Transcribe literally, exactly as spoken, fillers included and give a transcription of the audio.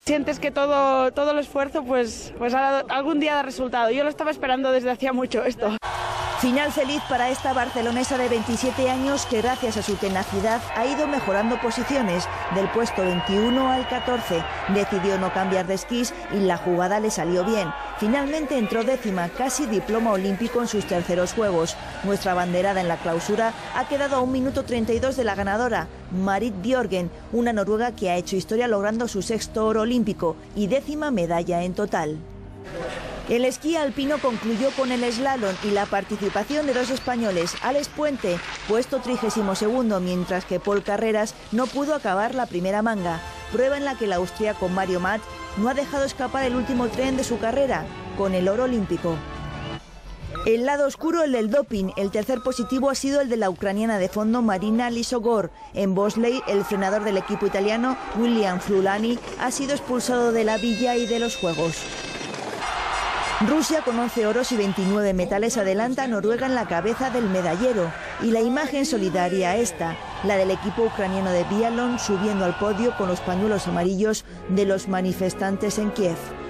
Sientes que todo, todo el esfuerzo pues, pues ha dado, algún día da resultado. Yo lo estaba esperando desde hacía mucho esto. Final feliz para esta barcelonesa de veintisiete años que gracias a su tenacidad ha ido mejorando posiciones del puesto veintiuno al catorce. Decidió no cambiar de esquís y la jugada le salió bien. Finalmente entró décima, casi diploma olímpico en sus terceros juegos. Nuestra abanderada en la clausura ha quedado a un minuto treinta y dos de la ganadora, Marit Bjørgen, una noruega que ha hecho historia logrando su sexto oro olímpico y décima medalla en total. El esquí alpino concluyó con el slalom y la participación de dos españoles, Alex Puente, puesto trigésimo segundo, mientras que Paul Carreras no pudo acabar la primera manga, prueba en la que el austríaco Mario Matt no ha dejado escapar el último tren de su carrera, con el oro olímpico. El lado oscuro, el del doping. El tercer positivo ha sido el de la ucraniana de fondo Marina Lisogor. En bobsleigh, el frenador del equipo italiano, William Flulani, ha sido expulsado de la villa y de los Juegos. Rusia, con once oros y veintinueve metales, adelanta a Noruega en la cabeza del medallero. Y la imagen solidaria esta, la del equipo ucraniano de biatlón subiendo al podio con los pañuelos amarillos de los manifestantes en Kiev.